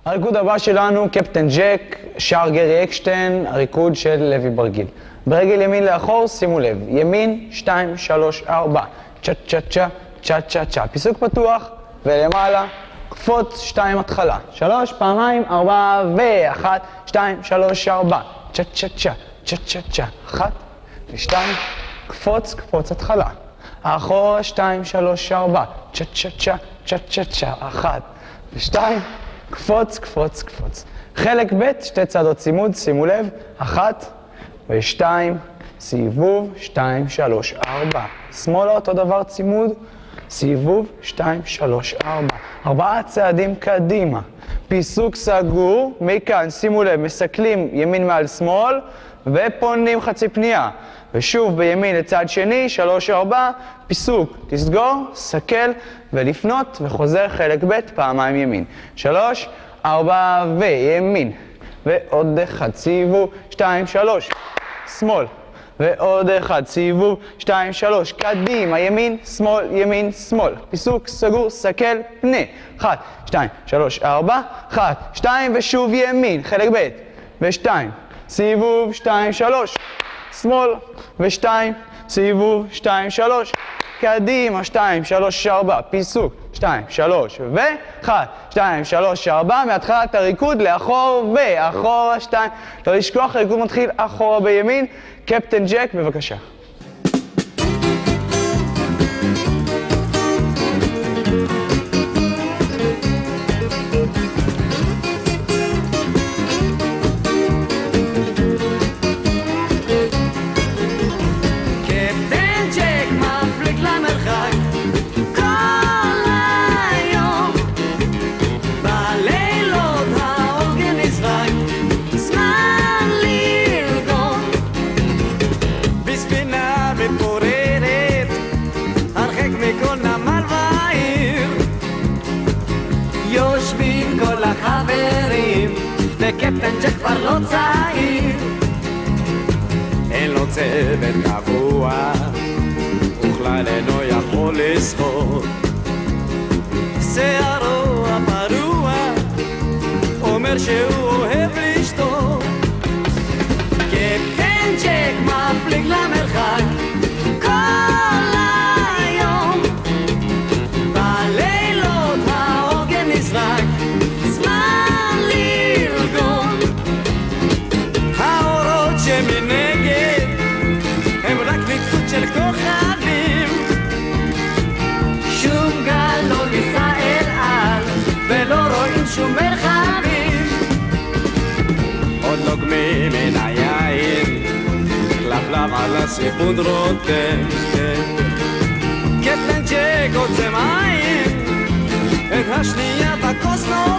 הריקוד הבא שלנו, קפטן ג'ק, שר גרי אקשטיין, הריקוד של לוי ברגיל. ברגל ימין לאחור, שימו לב, ימין, 2, 3, 4, צ'ה צ'ה צ'ה, צ'ה צ'ה צ'ה, פיסוק פתוח, ולמעלה, קפוץ, 2 התחלה, 3, פעמיים, 4, ו1, 2, 3, 4, צ'ה צ'ה צ'ה, צ'ה צ'ה צ'ה, 1 ו2, קפוץ, קפוץ התחלה, אחורה, 2, 3, 4, צ'ה צ'ה צ'ה, צ'ה צ'ה צ'ה, 1 ו2, קפוץ, קפוץ, קפוץ. חלק ב', שתי צעדות צימוד, שימו לב, 1 ו2, סיבוב, 2, 3, 4. שמאלה אותו דבר צימוד, סיבוב, 2, 3, 4. 4 צעדים קדימה. פיסוק סגור, מכאן, שימו לב, מסכלים ימין מעל שמאל, ופונים חצי פנייה. ושוב בימין לצד שני, 3, 4, פיסוק, תסגור, סקל ולפנות, וחוזר חלק ב' פעמיים ימין. 3, 4 וימין. ועוד 1, סיבוב, 2, 3, שמאל. ועוד 1, סיבוב, 2, 3, קדימה, ימין, שמאל, ימין, שמאל. פיסוק, סגור, סקל, פנה. 1, 2, 3, 4, 1, 2 ושוב ימין, חלק ב' ו2, סיבוב, 2, 3, שמאל, ו2, סיבוב, 2, 3, קדימה, 2, 3, 4, פיסוק, 2, 3, ו1, 2, 3, 4, מהתחלת הריקוד לאחור ואחורה, 2, לא לשכוח, הריקוד מתחיל אחורה בימין, קפטן ג'ק, בבקשה. וקפטן ג'ק כבר לא צעיר, אין לו צוות קבוע, וכלל אינו יכול לשחות. שערו הפרוע אומר שהוא אוהב לשתות. קפטן ג'ק מפליג למרחק כל היום, בלילות העוגן נזרק, שמנגד הם רק ניצוץ של כוכבים, שום גל לא ניסה אל על ולא רואים שום מרחבים. עוד לוגמים מן היין, כלבלב על הסיפון רותם, קפטן ג'ק עוצם עין, את השנייה בכוס נותן.